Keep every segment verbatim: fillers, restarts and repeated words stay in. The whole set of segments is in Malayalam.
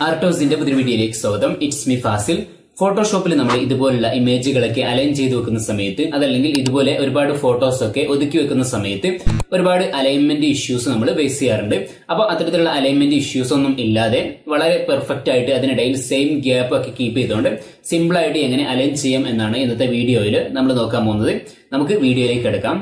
ആർട്ടോസിന്റെ പുതിയ വീഡിയോയിലേക്ക് സ്വാഗതം. It's me Fazil. ഫോട്ടോഷോപ്പിൽ നമ്മൾ ഇതുപോലുള്ള ഇമേജുകളൊക്കെ അലൈൻ ചെയ്ത് വെക്കുന്ന സമയത്ത്, അതല്ലെങ്കിൽ ഇതുപോലെ ഒരുപാട് ഫോട്ടോസ് ഒക്കെ ഒതുക്കി വെക്കുന്ന സമയത്ത് ഒരുപാട് അലൈൻമെന്റ് ഇഷ്യൂസ് നമ്മൾ ഫേസ് ചെയ്യാറുണ്ട്. അപ്പോൾ അത്തരത്തിലുള്ള അലൈൻമെന്റ് ഇഷ്യൂസ് ഒന്നും ഇല്ലാതെ വളരെ പെർഫെക്റ്റ് ആയിട്ട് അതിനിടയിൽ സെയിം ഗ്യാപ്പ് ഒക്കെ കീപ്പ് ചെയ്തുകൊണ്ട് സിമ്പിൾ ആയിട്ട് എങ്ങനെ അലൈൻ ചെയ്യാം എന്നാണ് ഇന്നത്തെ വീഡിയോയിൽ നമ്മൾ നോക്കാൻ പോകുന്നത്. നമുക്ക് വീഡിയോയിലേക്ക് എടുക്കാം.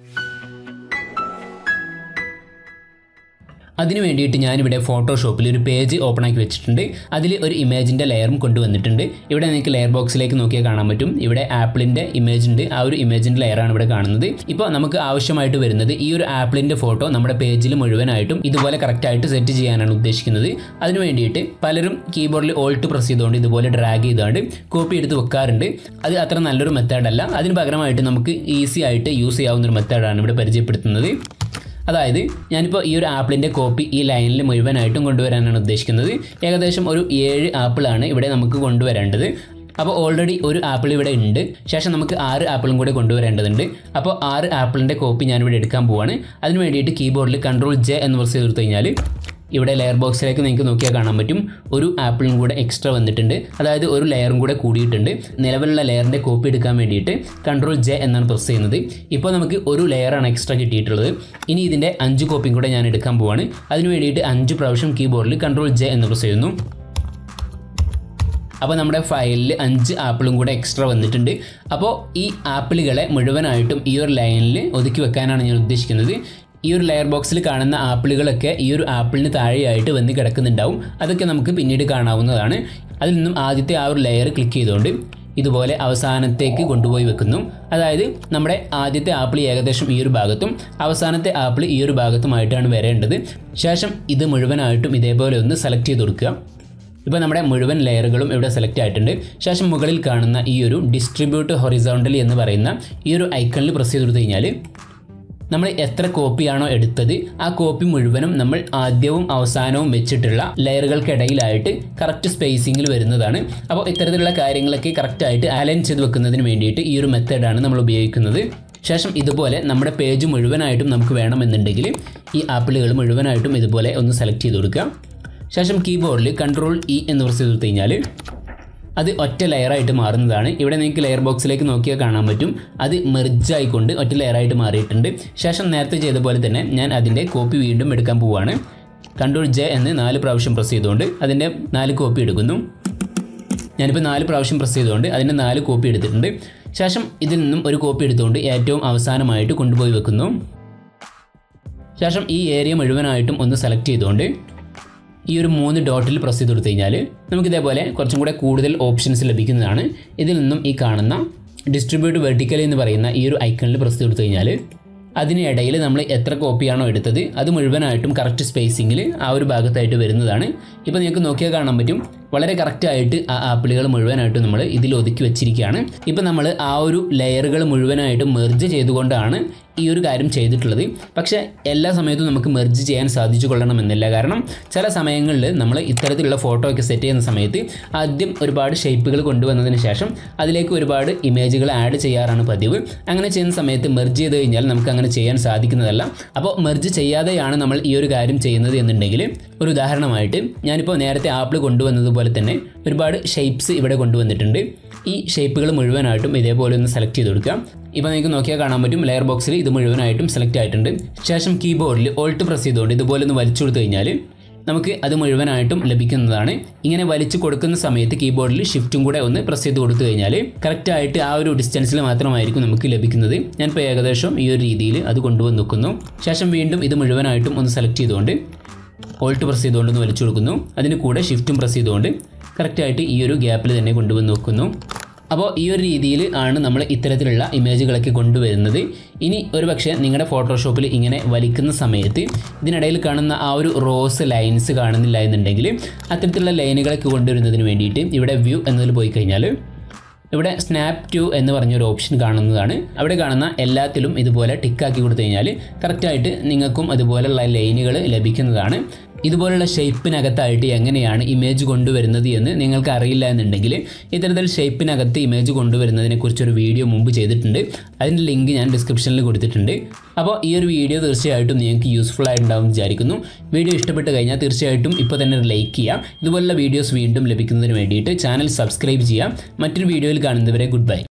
അതിനു വേണ്ടിയിട്ട് ഞാനിവിടെ ഫോട്ടോഷോപ്പിൽ ഒരു പേജ് ഓപ്പൺ ആക്കി വെച്ചിട്ടുണ്ട്. അതിൽ ഒരു ഇമേജിൻ്റെ ലെയറും കൊണ്ടുവന്നിട്ടുണ്ട്. ഇവിടെ നിങ്ങൾക്ക് ലെയർ ബോക്സിലേക്ക് നോക്കിയാൽ കാണാൻ പറ്റും. ഇവിടെ ആപ്പിളിൻ്റെ ഇമേജ് ഉണ്ട്. ആ ഒരു ഇമേജിൻ്റെ ലെയറാണ് ഇവിടെ കാണുന്നത്. ഇപ്പോൾ നമുക്ക് ആവശ്യമായിട്ട് വരുന്നത് ഈ ഒരു ആപ്പിളിൻ്റെ ഫോട്ടോ നമ്മുടെ പേജിൽ മുഴുവനായിട്ടും ഇതുപോലെ കറക്റ്റായിട്ട് സെറ്റ് ചെയ്യാനാണ് ഉദ്ദേശിക്കുന്നത്. അതിന് വേണ്ടിയിട്ട് പലരും കീബോർഡിൽ ഓൾട്ട് പ്രസ് ചെയ്തുകൊണ്ട് ഇതുപോലെ ഡ്രാഗ് ചെയ്തുകൊണ്ട് കോപ്പി എടുത്ത് വെക്കാറുണ്ട്. അത് അത്ര നല്ലൊരു മെത്തേഡല്ല. അതിന് പകരമായിട്ട് നമുക്ക് ഈസി ആയിട്ട് യൂസ് ചെയ്യാവുന്ന ഒരു മെത്തേഡാണ് ഇവിടെ പരിചയപ്പെടുത്തുന്നത്. അതായത് ഞാനിപ്പോൾ ഈ ഒരു ആപ്പിളിൻ്റെ കോപ്പി ഈ ലൈനിൽ മുഴുവനായിട്ടും കൊണ്ടുവരാനാണ് ഉദ്ദേശിക്കുന്നത്. ഏകദേശം ഒരു ഏഴ് ആപ്പിളാണ് ഇവിടെ നമുക്ക് കൊണ്ടുവരേണ്ടത്. അപ്പോൾ ഓൾറെഡി ഒരു ആപ്പിൾ ഇവിടെ ഉണ്ട്. ശേഷം നമുക്ക് ആറ് ആപ്പിളും കൂടെ കൊണ്ടുവരേണ്ടതുണ്ട്. അപ്പോൾ ആറ് ആപ്പിളിൻ്റെ കോപ്പി ഞാനിവിടെ എടുക്കാൻ പോവാണ്. അതിന് വേണ്ടിയിട്ട് കീബോർഡിൽ കൺട്രോൾ ജെ എന്ന് പ്രസ് ചെയ്ത് കൊടുത്തു കഴിഞ്ഞാൽ ഇവിടെ ലെയർ ബോക്സിലേക്ക് നിങ്ങൾക്ക് നോക്കിയാൽ കാണാൻ പറ്റും ഒരു ആപ്പിളും കൂടെ എക്സ്ട്രാ വന്നിട്ടുണ്ട്. അതായത് ഒരു ലെയറും കൂടെ കൂടിയിട്ടുണ്ട്. നിലവിലുള്ള ലെയറിൻ്റെ കോപ്പി എടുക്കാൻ വേണ്ടിയിട്ട് കൺട്രോൾ ജെ എന്നാണ് പ്രസ് ചെയ്യുന്നത്. ഇപ്പോൾ നമുക്ക് ഒരു ലെയറാണ് എക്സ്ട്രാ കിട്ടിയിട്ടുള്ളത്. ഇനി ഇതിൻ്റെ അഞ്ച് കോപ്പിയും കൂടെ ഞാൻ എടുക്കാൻ പോവാണ്. അതിന് വേണ്ടിയിട്ട് അഞ്ച് പ്രാവശ്യം കീബോർഡിൽ കൺട്രോൾ ജെ എന്ന് പ്രസ് ചെയ്യുന്നു. അപ്പോൾ നമ്മുടെ ഫയലിൽ അഞ്ച് ആപ്പിളും കൂടെ എക്സ്ട്രാ വന്നിട്ടുണ്ട്. അപ്പോൾ ഈ ആപ്പിളുകളെ മുഴുവനായിട്ടും ഈ ഒരു ലൈനിൽ ഒതുക്കി വെക്കാനാണ് ഞാൻ ഉദ്ദേശിക്കുന്നത്. ഈ ഒരു ലെയർ ബോക്സിൽ കാണുന്ന ആപ്പിളുകളൊക്കെ ഈ ഒരു ആപ്പിളിന് താഴെയായിട്ട് വന്ന് കിടക്കുന്നുണ്ടാവും. അതൊക്കെ നമുക്ക് പിന്നീട് കാണാവുന്നതാണ്. അതിൽ നിന്നും ആദ്യത്തെ ആ ഒരു ലെയർ ക്ലിക്ക് ചെയ്തുകൊണ്ട് ഇതുപോലെ അവസാനത്തേക്ക് കൊണ്ടുപോയി വെക്കുന്നു. അതായത് നമ്മുടെ ആദ്യത്തെ ആപ്പിൾ ഏകദേശം ഈ ഒരു ഭാഗത്തും അവസാനത്തെ ആപ്പിൾ ഈ ഒരു ഭാഗത്തുമായിട്ടാണ് വരേണ്ടത്. ശേഷം ഇത് മുഴുവനായിട്ടും ഇതേപോലെ ഒന്ന് സെലക്ട് ചെയ്ത് കൊടുക്കുക. ഇപ്പോൾ നമ്മുടെ മുഴുവൻ ലെയറുകളും ഇവിടെ സെലക്ട് ആയിട്ടുണ്ട്. ശേഷം മുകളിൽ കാണുന്ന ഈ ഒരു ഡിസ്ട്രിബ്യൂട്ട് ഹൊറിസോണ്ടലി എന്ന് പറയുന്ന ഈ ഒരു ഐക്കണിൽ പ്രസ് ചെയ്ത് കൊടുത്തു കഴിഞ്ഞാൽ നമ്മൾ എത്ര കോപ്പിയാണോ എടുത്തത് ആ കോപ്പി മുഴുവനും നമ്മൾ ആദ്യവും അവസാനവും വെച്ചിട്ടുള്ള ലെയറുകൾക്കിടയിലായിട്ട് കറക്റ്റ് സ്പേസിങ്ങിൽ വരുന്നതാണ്. അപ്പോൾ ഇത്തരത്തിലുള്ള കാര്യങ്ങളൊക്കെ കറക്റ്റായിട്ട് അലൈൻ ചെയ്ത് വെക്കുന്നതിന് വേണ്ടിയിട്ട് ഈ ഒരു മെത്തേഡാണ് നമ്മൾ ഉപയോഗിക്കുന്നത്. ശേഷം ഇതുപോലെ നമ്മുടെ പേജ് മുഴുവനായിട്ടും നമുക്ക് വേണമെന്നുണ്ടെങ്കിൽ ഈ ആപ്പിളുകൾ മുഴുവനായിട്ടും ഇതുപോലെ ഒന്ന് സെലക്ട് ചെയ്ത് കൊടുക്കുക. ശേഷം കീബോർഡിൽ കൺട്രോൾ ഇ എന്ന് പ്രസ് ചെയ്ത് കൊടുത്തു കഴിഞ്ഞാൽ അത് ഒറ്റ ലെയറായിട്ട് മാറുന്നതാണ്. ഇവിടെ നിങ്ങൾക്ക് ലെയർ ബോക്സിലേക്ക് നോക്കിയാൽ കാണാൻ പറ്റും അത് മെർജ് ആയിക്കൊണ്ട് ഒറ്റ ലെയറായിട്ട് മാറിയിട്ടുണ്ട്. ശേഷം നേരത്തെ ചെയ്ത പോലെ തന്നെ ഞാൻ അതിൻ്റെ കോപ്പി വീണ്ടും എടുക്കാൻ പോവുകയാണ്. കൺട്രോൾ ജെ എന്ന് നാല് പ്രാവശ്യം പ്രസ് ചെയ്തുകൊണ്ട് അതിൻ്റെ നാല് കോപ്പി എടുക്കുന്നു. ഞാനിപ്പോൾ നാല് പ്രാവശ്യം പ്രസ് ചെയ്തുകൊണ്ട് അതിൻ്റെ നാല് കോപ്പി എടുത്തിട്ടുണ്ട്. ശേഷം ഇതിൽ നിന്നും ഒരു കോപ്പി എടുത്തുകൊണ്ട് ഏറ്റവും അവസാനമായിട്ട് കൊണ്ടുപോയി വെക്കുന്നു. ശേഷം ഈ ഏരിയ മുഴുവനായിട്ടും ഒന്ന് സെലക്ട് ചെയ്തുകൊണ്ട് ഈ ഒരു മൂന്ന് ഡോട്ടിൽ പ്രസ് ചെയ്ത് കൊടുത്തു കഴിഞ്ഞാൽ നമുക്കിതേപോലെ കുറച്ചും കൂടെ കൂടുതൽ ഓപ്ഷൻസ് ലഭിക്കുന്നതാണ്. ഇതിൽ നിന്നും ഈ കാണുന്ന ഡിസ്ട്രിബ്യൂട്ട് വെർട്ടിക്കലി എന്ന് പറയുന്ന ഈ ഒരു ഐക്കണിൽ പ്രസ് ചെയ്ത് കൊടുത്തു കഴിഞ്ഞാൽ അതിനിടയിൽ നമ്മൾ എത്ര കോപ്പിയാണോ എടുത്തത് അത് മുഴുവനായിട്ടും കറക്റ്റ് സ്പേസിങ്ങിൽ ആ ഒരു ഭാഗത്തായിട്ട് വരുന്നതാണ്. ഇപ്പോൾ നിങ്ങൾക്ക് നോക്കിയാൽ കാണാൻ പറ്റും വളരെ കറക്റ്റായിട്ട് ആ ആപ്പിളുകൾ മുഴുവനായിട്ടും നമ്മൾ ഇതിൽ ഒതുക്കി വെച്ചിരിക്കുകയാണ്. ഇപ്പോൾ നമ്മൾ ആ ഒരു ലെയറുകൾ മുഴുവനായിട്ടും മെർജ് ചെയ്തുകൊണ്ടാണ് ഈ ഒരു കാര്യം ചെയ്തിട്ടുള്ളത്. പക്ഷേ എല്ലാ സമയത്തും നമുക്ക് മെർജ് ചെയ്യാൻ സാധിച്ചു കൊള്ളണമെന്നില്ല. കാരണം ചില സമയങ്ങളിൽ നമ്മൾ ഇത്തരത്തിലുള്ള ഫോട്ടോ ഒക്കെ സെറ്റ് ചെയ്യുന്ന സമയത്ത് ആദ്യം ഒരുപാട് ഷേപ്പുകൾ കൊണ്ടുവന്നതിന് ശേഷം അതിലേക്ക് ഒരുപാട് ഇമേജുകൾ ആഡ് ചെയ്യാറാണ് പതിവ്. അങ്ങനെ ചെയ്യുന്ന സമയത്ത് മെർജ് ചെയ്ത് കഴിഞ്ഞാൽ നമുക്ക് അങ്ങനെ ചെയ്യാൻ സാധിക്കുന്നതല്ല. അപ്പോൾ മെർജ് ചെയ്യാതെയാണ് നമ്മൾ ഈ ഒരു കാര്യം ചെയ്യുന്നത് എന്നുണ്ടെങ്കിൽ, ഒരു ഉദാഹരണമായിട്ട് ഞാനിപ്പോൾ നേരത്തെ ആപ്പിൾ കൊണ്ടുവന്നതുപോലെ തന്നെ ഒരുപാട് ഷേപ്സ് ഇവിടെ കൊണ്ടുവന്നിട്ടുണ്ട്. ഈ ഷേപ്പുകൾ മുഴുവനായിട്ടും ഇതേപോലെ ഒന്ന് സെലക്ട് ചെയ്ത് കൊടുക്കുക. ഇപ്പോൾ നിങ്ങൾക്ക് നോക്കിയാൽ കാണാൻ പറ്റും ലെയർ ബോക്സിൽ ഇത് മുഴുവനായിട്ടും സെലക്ട് ആയിട്ടുണ്ട്. ശേഷം കീബോർഡിൽ ഓൾട്ട് പ്രസ് ചെയ്തുകൊണ്ട് ഇതുപോലെ ഒന്ന് വലിച്ചു കൊടുത്തു കഴിഞ്ഞാൽ നമുക്ക് അത് മുഴുവനായിട്ടും ലഭിക്കുന്നതാണ്. ഇങ്ങനെ വലിച്ചു കൊടുക്കുന്ന സമയത്ത് കീബോർഡിൽ ഷിഫ്റ്റും കൂടെ ഒന്ന് പ്രസ് ചെയ്ത് കൊടുത്തു കഴിഞ്ഞാൽ കറക്റ്റായിട്ട് ആ ഒരു ഡിസ്റ്റൻസിൽ മാത്രമായിരിക്കും നമുക്ക് ലഭിക്കുന്നത്. ഞാനിപ്പോൾ ഏകദേശം ഈ ഒരു രീതിയിൽ അത് കൊണ്ടുവന്ന് നോക്കുന്നു. ശേഷം വീണ്ടും ഇത് മുഴുവനായിട്ടും ഒന്ന് സെലക്ട് ചെയ്തുകൊണ്ട് ഓൾട്ട് പ്രസ് ചെയ്തുകൊണ്ട് ഒന്ന് വലിച്ചു കൊടുക്കുന്നു. അതിന് കൂടെ ഷിഫ്റ്റും പ്രസ് ചെയ്തുകൊണ്ട് കറക്റ്റായിട്ട് ഈ ഒരു ഗ്യാപ്പിൽ തന്നെ കൊണ്ടുവന്ന് നോക്കുന്നു. അപ്പോൾ ഈ ഒരു രീതിയിൽ ആണ് നമ്മൾ ഇത്തരത്തിലുള്ള ഇമേജുകളൊക്കെ കൊണ്ടുവരുന്നത്. ഇനി ഒരു പക്ഷേ നിങ്ങളുടെ ഫോട്ടോഷോപ്പിൽ ഇങ്ങനെ വലിക്കുന്ന സമയത്ത് ഇതിനിടയിൽ കാണുന്ന ആ ഒരു റോസ് ലൈൻസ് കാണുന്നില്ല എന്നുണ്ടെങ്കിൽ അത്തരത്തിലുള്ള ലൈനുകളൊക്കെ കൊണ്ടുവരുന്നതിന് വേണ്ടിയിട്ട് ഇവിടെ വ്യൂ എന്നതിൽ പോയി കഴിഞ്ഞാൽ ഇവിടെ സ്നാപ്പ് ടു എന്ന് പറഞ്ഞൊരു ഓപ്ഷൻ കാണുന്നതാണ്. അവിടെ കാണുന്ന എല്ലാത്തിലും ഇതുപോലെ ടിക്കാക്കി കൊടുത്തു കഴിഞ്ഞാൽ കറക്റ്റായിട്ട് നിങ്ങൾക്കും അതുപോലെയുള്ള ലൈനുകൾ ലഭിക്കുന്നതാണ്. ഇതുപോലുള്ള ഷേപ്പിനകത്തായിട്ട് എങ്ങനെയാണ് ഇമേജ് കൊണ്ടുവരുന്നത് എന്ന് നിങ്ങൾക്ക് അറിയില്ല എന്നുണ്ടെങ്കിൽ ഇത്തരത്തിൽ ഷേപ്പിനകത്ത് ഇമേജ് കൊണ്ടുവരുന്നതിനെ കുറിച്ചൊരു വീഡിയോ മുമ്പ് ചെയ്തിട്ടുണ്ട്. അതിൻ്റെ ലിങ്ക് ഞാൻ ഡിസ്ക്രിപ്ഷനിൽ കൊടുത്തിട്ടുണ്ട്. അപ്പോൾ ഈ ഒരു വീഡിയോ തീർച്ചയായിട്ടും നിങ്ങൾക്ക് യൂസ്ഫുൾ ആയിട്ടുണ്ടാവും വിചാരിക്കുന്നു. വീഡിയോ ഇഷ്ടപ്പെട്ട് കഴിഞ്ഞാൽ തീർച്ചയായിട്ടും ഇപ്പോൾ തന്നെ ലൈക്ക് ചെയ്യാം. ഇതുപോലുള്ള വീഡിയോസ് വീണ്ടും ലഭിക്കുന്നതിന് വേണ്ടിയിട്ട് ചാനൽ സബ്സ്ക്രൈബ് ചെയ്യാം. മറ്റൊരു വീഡിയോയിൽ കാണുന്നവരെ ഗുഡ് ബൈ.